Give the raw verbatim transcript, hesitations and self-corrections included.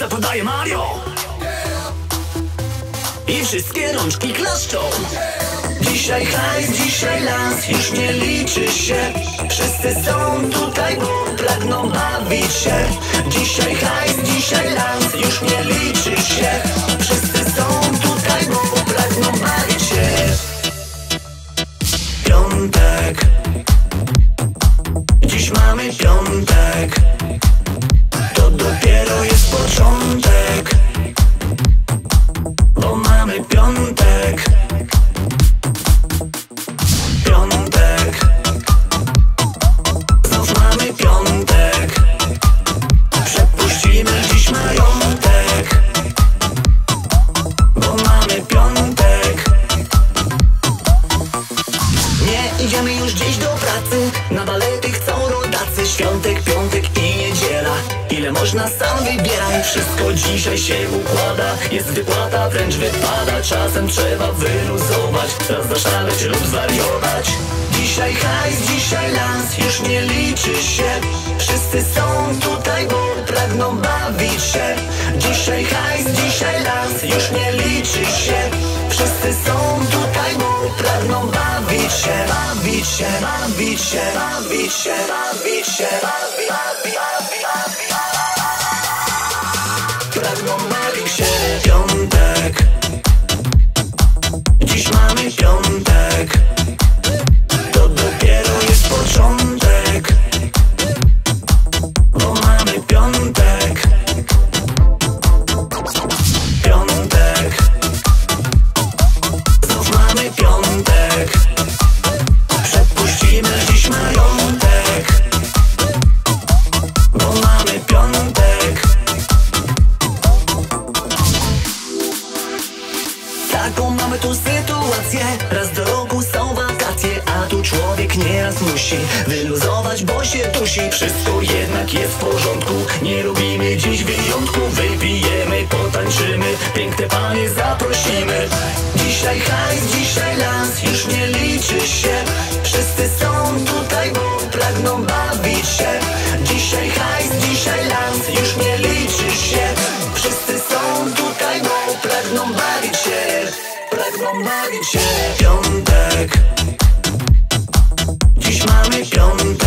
ulica podaje Mario i wszystkie rączki klaszczą. Dzisiaj hajs, dzisiaj lans, już nie liczy się. Wszyscy są tutaj, bo pragną bawić się. Dzisiaj hajs, dzisiaj lans, już nie liczy się. Wszyscy są tutaj, bo pragną bawić się. Piątek, dziś mamy piątek. To dopiero jest początek, bo mamy piątek. Piątek, znów mamy piątek. Przepuścimy dziś majątek, bo mamy piątek. Nie idziemy już dziś do pracy, na balety chcą rodacy. Świątek, piątek i niedziela, ile można sam wybieraj. Wszystko dzisiaj się układa, jest wypłata, wręcz wypada. Czasem trzeba wyluzować, raz zaszaleć lub zwariować. Dzisiaj hajs, dzisiaj lans, już nie liczy się. Wszyscy są tutaj, bo pragną bawić się. Dzisiaj hajs, dzisiaj lans, już nie liczy się. Wszyscy są tutaj, bo pragną bawić się. Bawić się, bawić się, bawić się, bawić się, bawić, bawić, bawić, bawić. Pragną bawić się. Piątek, dziś mamy piątek. To dopiero jest początek, bo mamy piątek. Piątek, znów mamy piątek. Przepuścimy dziś majątek, bo mamy piątek. Taką mamy tu sytuację, raz do roku są wakacje, a tu człowiek nieraz musi wyluzować, bo się dusi. Wszystko jednak jest w porządku, nie robimy dziś wyjątku. Wypijemy, potańczymy, piękne panie zaprosimy. Dzisiaj hajs, dzisiaj lans, już nie liczy się. Wszyscy są tutaj, bo pragną bawić się. Dzisiaj hajs, dzisiaj lans, już nie liczy się. Wszyscy są tutaj, bo pragną bawić się. Pragną bawić się. Piątek, dziś mamy piątek.